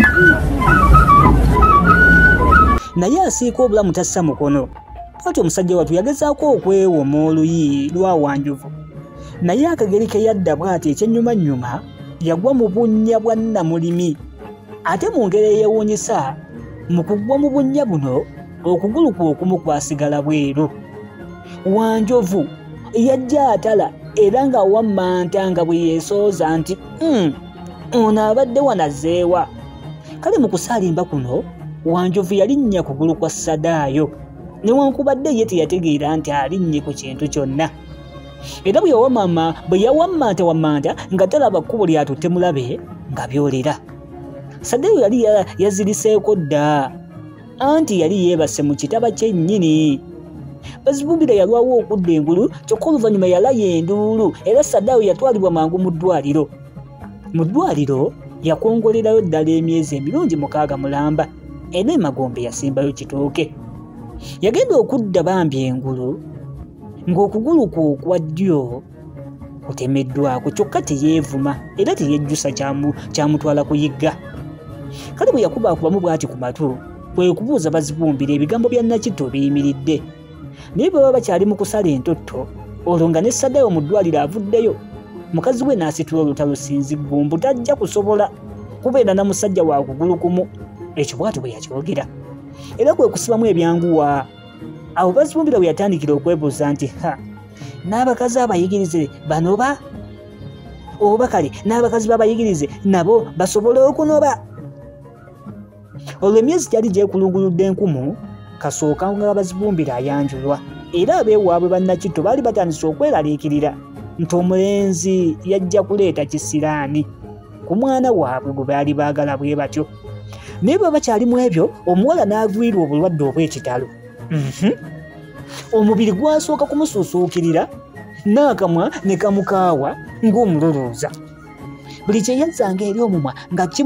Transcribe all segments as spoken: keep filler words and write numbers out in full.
naye asiika obulamu tassa mukono. Kati omusajja wattu yagezaako okwewoma oluyi lwa Wanjovu, naye akageri ke yadda bw'ati ekyennyumannyuma yagwa mu bunnya bwa Nnamulimi. Ate mu ngeri eyeewuunyisa, mu kugwa mu bunnya buno okugulu kwe okumu kwasigala bweru. Wanjovu yajja atala era nga wammanta nga bwe yeesooza nti mm, ono abadde wanazeewa. Kale mu kusaalimba kuno Wanjovu yalinnya kugulu kwa Sadaayo, newankubadde ye teyategeera nti alinnye ku kintu kyonna. Era bwe yawamama bwe yawammanta wammanta nga talaba kkubo lyatutte mulabe nga byolera. Sadaayo yali yaziriseeko dda anti yali yeebase mu kitaba kyennyini. Bazibumbira yalwawo okudda engulu, kyokka oluvannyuma yalaya enduulu era Sadaayo yatwalibwa mangu mu ddwaliro. Mu ddwaliro yakongolerayo ddala emyezi emirundi mukaaga mulamba, era emagombe yasimbayo kitooke. Yagenda okudda bambi engulu ng'okugulu kwe okwa ddyo kutemeddwako, kyokka teyeevuma era teyejjusa kyamutwala kuyigga. Kale bwe yakubaakubamu bw'ati ku matu, kwe kubuuza Bazibumbira ebigambo bya Nakitto biyimiridde. Naye bwe baba bakyali mu kusala entotto, olwo nga ne Sadaayo mu ddwaliro avuddeyo, mukazi we n'asitula olutalo Sinziggumbu tajja kusobola kubeera na musajja wa kugulu kumu. Ekyo bw'atyo bwe yakyogera, era kwe kusibamu ebyanguwa. Awo Bazibumbira bwe yatandikira okwebuuza nti ha, n'abakazi abayigirize banoba? Oba kale n'abakazi b'abayigirize nabo basobole okunoba? Olwo emyezi gyali gyekulunguludde enkumu, kasooka nga Bazibumbira ayanjulwa, era abeewaabwe ba Nakitto baali batandise okweraliikirira nti omulenzi yajja kuleeta kisiraani ku mwana waabwe gwe baali baagala bwe batyo. Naye bwe bakyali mu ebyo, omuwala n'agwirwa obulwadde obw'ekitalo. Omubiri gwasooka kumusuusuukirira, n'akamwa ne kamukaawa ng'omulolooza. Buli kye yazzanga eri omumwa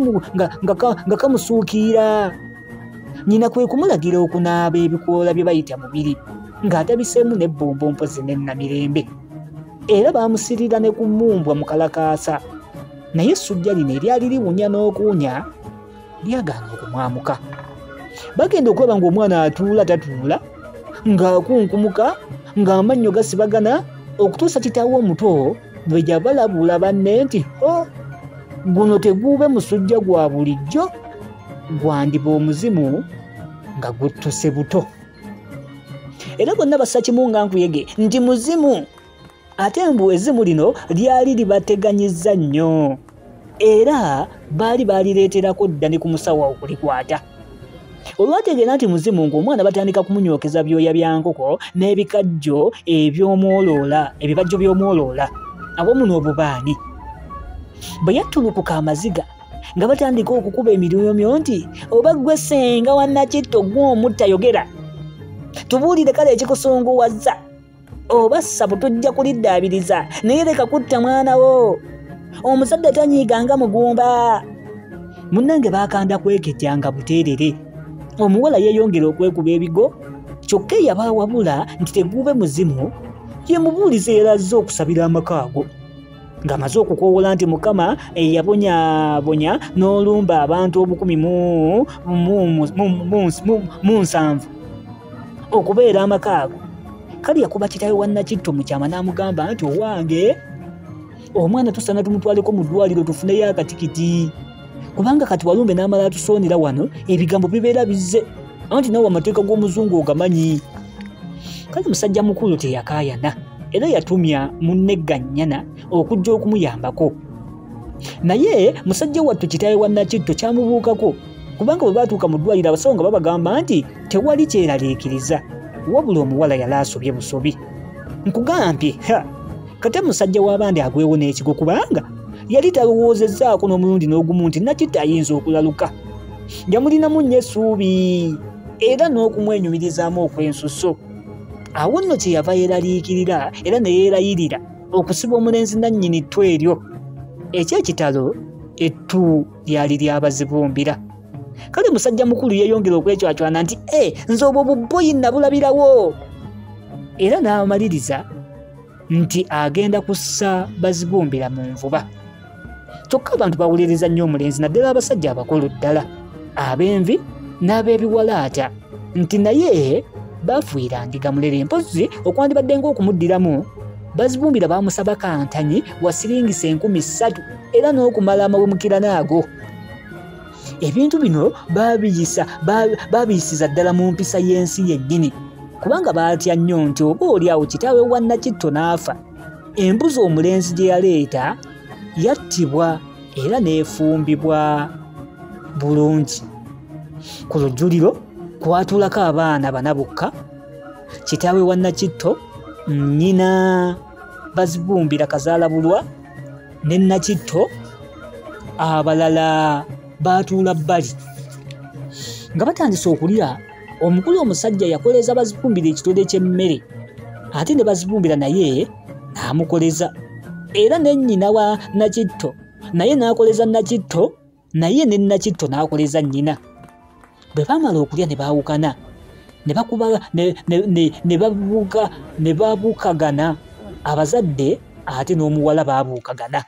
nga kamusuukira. Nnyina kwe kumulagira okunaaba ebikoola bye bayita mubiri, ng'atabiseemu n'ebbombo mpozi n'ennamirembe. Era baamusirira ne ku mmumbwa mu kalakaasa, naye essujja lino eryali liwunya n'okuwunya lyagaana okumwamuka. Bagenda okulaba ng'omwana atuula tatuula, ng'akunkumuka, ng'amannyo gasibagana, okutuusa kitaawe omuto bwe gya balabuula banne nti o guno teguube musujja gwa bulijjo, gwandiba omuzimu nga guttuse buto. Era bonna bassa kimu nga nkuyege nti muzimu. Ate mbu ezzimu lino lyali libateganyizza nnyo, era baali baalireeterako dda ne ku musawo okulikwata. Olwategeera nti muzimu ng'omwana batandika kumunyokeza byoya bya nkoko n'ebikajjo eby'omwoloola, ebibajjo by'omwoloola awamu n'obubaani. Bwe yattulukuka amaziga nga batandika okukuba emiruyomyo nti oba ggwe ssenga wa Nakitto gw'omutta yogera, tubuulire kale ekikusunguwazza, oba ssabu tujja kuliddaabiriza, naye leka kutta mwana wo, omuzadde tanyiiga nga mugumba. Munnange baakanda kwekejja nga buteerere. Omuwala yeeyongera okwekuba ebigo, kyokka eyabaawabula nti teguube muzimu yemubuuliza erazze okusabira amaka ago, ng'amaze okukoowola nti Mukama eyabonyaabonya n'olumba abantu obukumi mu nsanvu okubeera amaka ago. Kale yakuba kitaawe wa Nakitto mu kyama n'amugamba nti owange, omwana tusaana tumutwaleko mu ddwaliro tufuneyo akatikiti, kubanga kati walumbe n'amala atusoonera wano ebigambo bibeera bizze, anti nawe amateeka g'omuzungu ogamanyi. Kale musajja mukulu teyakaayana, era yatumya munne Gannyana okujja okumuyambako. Naye musajja wattu kitaawe wa Nakitto kyamubuukako, kubanga bwe baatuuka mu ddwaliro abasawo nga babagamba nti tewali kyeraliikiriza, wabula omuwala yali asobye busobi. Nkugambye kate musajja w'abandi agwewo n'ekigo, kubanga yali talowoozezzaako n'omulundi n'ogumu nti Nakitto ayinza okulaluka. Yamulinamu nnyo essuubi era n'okumwenyumirizaamu okw'ensuso. Awo nno kye yava yeeraliikirira era ne yeerayirira okusiba omulenzi nannyini ttu eryo. Eky'ekitalo ettu lyali lya Bazibumbira. Kale musajja mukulu yeeyongera okwecwacwana nti e nze obwo bubboyi nabulabirawo, era n'amaliriza nti agenda kussa Bazibumbira mu nvuba. Kyokka abantu bawuliriza nnyo omulenzi naddala abasajja abakulu ddala ab'envi n'ab'ebiwalaata nti naye bafuira ndiga mulere mpozi okwandibadde ng'okumuddiramu Bazibumbira bamusaba kantanyi wa siringisa enkumi ssatu era n'okumala amawemukira naago. Ebintu bino babiyisa babiyisiza ddala mu mpisa y'ensi yennyini kubanga baatya nnyo nti oba oli awo kitaawe wa Nakitto n'afa embuzi omulenzi gye yaleeta yattibwa era n'efumbibwa bulungi. Ku lujjuliro kwatuulako abaana bana bokka, kitaawe wa Nakitto, nnyina Bazibumbira Kazaalabulwa ne Nakitto, abalala baatuula bbali. Nga batandise okulya, omukulu omusajja yakoleza Bazibumbira ekitole ky'emmere ate ne Bazibumbira naye n'amukoleza, era ne nnyina wa Nakitto naye n'akoleza Nakitto, naye ne Nakitto n'akoleza nnyina. Bwe baamala okulya ne baawukana ne bakuba ne ne ne babuuka ne babuukagana abazadde ate n'omuwala baabuukagana.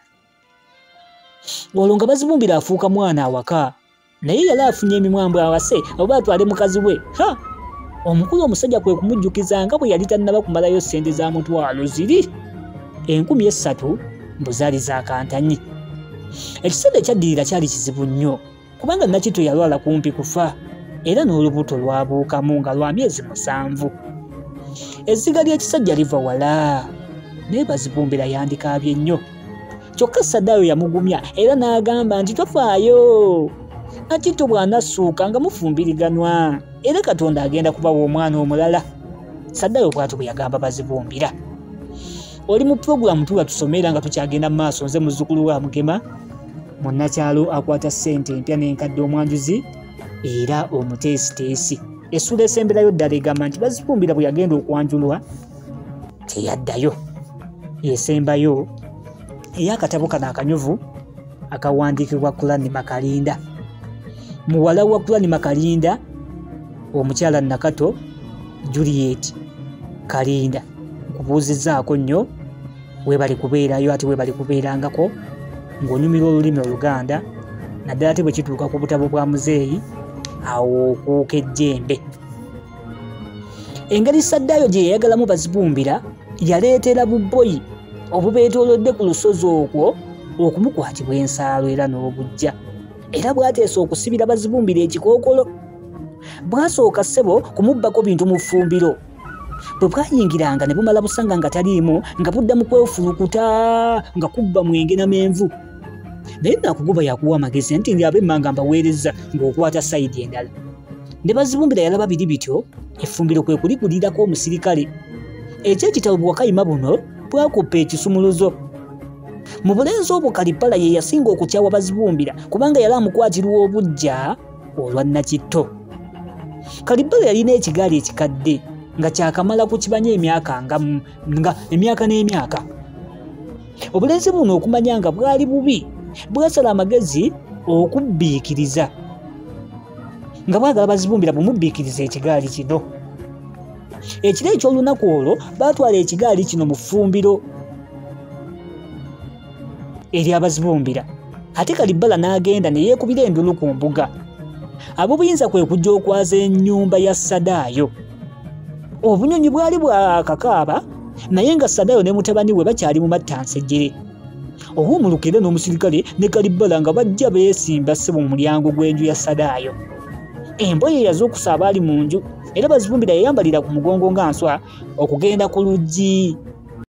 Olwo nga Bazibumbira afuuka mwana awaka naye yali afunye emimwambwe awase oba atwale mukazi we. Ha! Omukulu omusajja kwe kumujjukiza nga bwe yali tannaba kumalayo ssente za mutwalo ziri enkumi essatu mbu zaali za kantanyi. Ekiseera ekyaddirira kyali kizibu nnyo kubanga Nakitto yalwala kumpi kufa era n'olubuto lwabuukamu nga lwa myezi musanvu. Ezziga ly'ekisajja liva wala naye Bazibumbira yandikaabye nnyo. Kyokka Saddaayo yamugumya era n'agamba nti tofaayo, Nakitto bw'anassuuka nga mufumbiriganwa era Katonda agenda kubawa omwana omulala. Saddaayo bw'atyo bwe yagamba Bazibumbira. Oli mu pulogulamu tuba tusomera nga tukyagenda mu maaso, nze muzzukulu wa Mugema, munnakyalo akwata ssente empya n'enkadde omwanjuzi era omuteesiteesi. Essula esemberayo ddala egamba nti Bazibumbira bwe yagenda okwanjulwa teyaddayo. Yesembayo ey'akatabo kano akanyuvu akawandiikibwa Kulani Makalinda. Muwala wa Kulani Makalinda omukyala Nakato Juliet Kalinda. Nkubuuzizzaako nnyo weebali kubeerayo ate weebali kubeerangako ng'onyumira olulimi Oluganda naddala ate bwe kituuka ku butabo bwa muzeeyi awo okuuka ejjembe. Engeri Saddaayo gye yayagalamu Bazibumbira yaleetera bubboyi obubeetoolodde ku lusozi okwo okumukwatibwa ensaalo era n'obujja, era bwateesa okusibira Bazibumbira ekikookolo. Bwasooka ssebo kumubbako bintu mu ffumbiro, bwe bwayingiranga ne bumala busanga nga taliimu nga budda mu kwefulukuta nga kubba mwenge na menvu. Naye nakugoba yakuwa amagezi nti ndi ab'emmanga mbaweereza ng'okwata sayidi endala. Ne Bazibumbira yalaba biri bityo, effumbiro kwe kuligulirako omusirikale. Eky'ekitabo bwakayima buno bwakuppa ekisumuluzo. Mu bulenzi obwo Kalipala ye yasinga okukyawa Bazibumbira kubanga yali amukwatirwa obujja olwa Nakitto. Kalipala yalina ekigaali ekikadde nga kyakamala kukibanya emyaka nga, nga emyaka n'emyaka. Obulenzi buno okumanya nga bwali bubi bwasala amagezi okubbiikiriza nga bwagala Bazibumbira bumubbiikiriza ekigaali kino. Ekiro eky'olunaku olwo baatwala ekigaali kino mu ffumbiro erya Bazibumbira ate Kalipala n'agenda ne yeekubira endulu ku mbuga. Ab'obuyinza kwe kujja okwaza ennyumba ya Saddaayo. Obunyonyi bwali bwakakaaba naye nga Saddaayo ne mutabani we bakyali mu mattansejjere. Obuumulukire n'omusirikale ne Kalipala nga bajja beesimba ssebo mu mulyango gw'enju ya Saddaayo. Emboye yaz'okusa abaali mu nju era Bazibumbira yayambalira ku mugongo nga nswa okugenda ku luggi